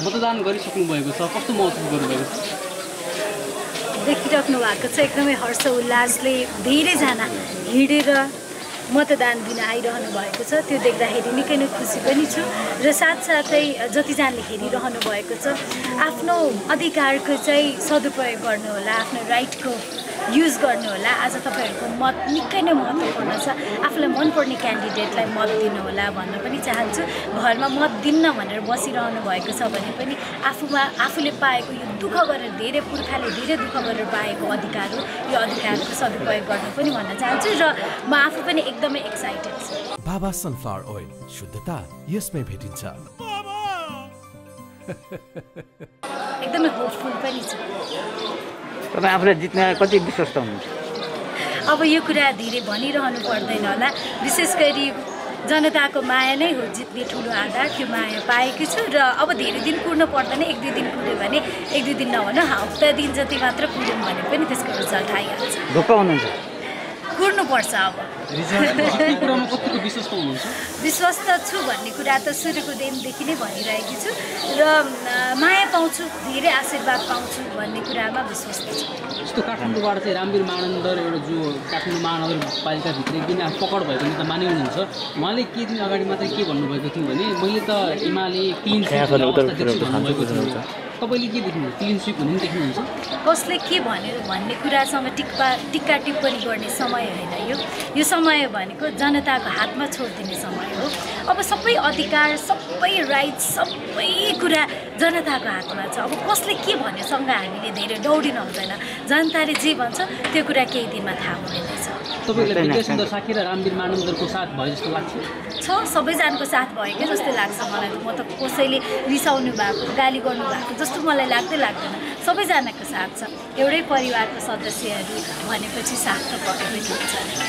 मतदान गरिसक्नु भएको छ, कस्तो महसुस गर्नुभएको छ? देखिराख्नु भएको छ एकदमै हर्ष उल्लासले धेरैजना हिँडेर मतदान दिन आइरहनु भएको छ। त्यो देख्दाखेरि निकै नै खुसी पनि छु र साथसाथै जतिजनाले हेरिरहनु भएको छ आफ्नो अधिकारको चाहिँ सदुपयोग गर्नुहोला, आफ्नो राइटको युज गर्नुहोला। आज तपाईँहरूको मत निकै नै महत्त्वपूर्ण छ। आफूलाई मनपर्ने क्यान्डिडेटलाई मत दिनुहोला भन्न पनि चाहन्छु। घरमा मत दिन्न भनेर बसिरहनु भएको छ भने पनि आफूले पाएको यो दुःख गरेर धेरै पुर्खाले धेरै दुःख गरेर पाएको अधिकार हो, यो अधिकारको सदुपयोग गर्नु पनि भन्न चाहन्छु र म आफू पनि एकदमै एक्साइटेड छु। बाबा सनफ्लावर ओइल, शुद्धता यसमै भेटिन्छ। एकदमै होपफुल पनि छु। तपाईँ आफूलाई जित्न कति विश्वस्त हुनुहुन्छ? अब यो कुरा धेरै भनिरहनु पर्दैन होला। विशेष गरी जनताको माया नै हो जित्ने ठुलो आधार। त्यो माया पाएकी छु र अब धेरै दिन कुर्नु पर्दैन। 1-2 दिन कुर्यो भने 1-2 दिन नभन हप्ता दिन जति मात्र कुर्यौँ भने पनि त्यसको रिजल्ट आइहाल्छ। ढुक्क हुनुहुन्छ? कुर्नुपर्छ। अब कुरामा कतिको विश्वस्त हुनुहुन्छ? विश्वस्त छु भन्ने कुरा त सुरुको दिनदेखि नै भनिरहेकी छु र माया पाउँछु, धेरै आशीर्वाद पाउँछु भन्ने कुरामा विश्वस्त छु। जस्तो काठमाडौँबाट चाहिँ रामवीर महानन्द एउटा जो काठमाडौँ महानगरपालिकाभित्र एकदिन पकड भएको नेता मानिनुहुन्छ, उहाँले केही दिन अगाडि मात्रै के भन्नुभएको थियो भने मैले त एमाले क्लिन स्विप भन्नुभएको थियो। तपाईँले के देख्नुहुन्छ? क्लिन स्विप हुने देख्नुहुन्छ? कसले के भन्यो भन्ने कुरासँग टिक्का टिप्पणी गर्ने समय होइन यो समय भनेको जनताको हातमा छोडिदिने समय हो। अब सबै अधिकार, सबै राइट, सबै कुरा जनताको हातमा छ। अब कसले के भन्योसँग हामीले धेरै दौडिन हुँदैन। जनताले जे भन्छ त्यो कुरा केही दिनमा थाहा हुने नै छ। तपाईँलाई विद्यासुन्दर साकी र रामवीर महानन्दको साथ भयो जस्तो लाग्छ? सबैजनाको साथ भएकै जस्तो लाग्छ मलाई। म त कसैले रिसाउनु भएको, गाली गर्नु भएको जस्तो मलाई लाग्दैन। सबैजनाको साथ छ। एउटै परिवारको सदस्यहरू भनेपछि साथ त पक्कै पनि हुन्छ।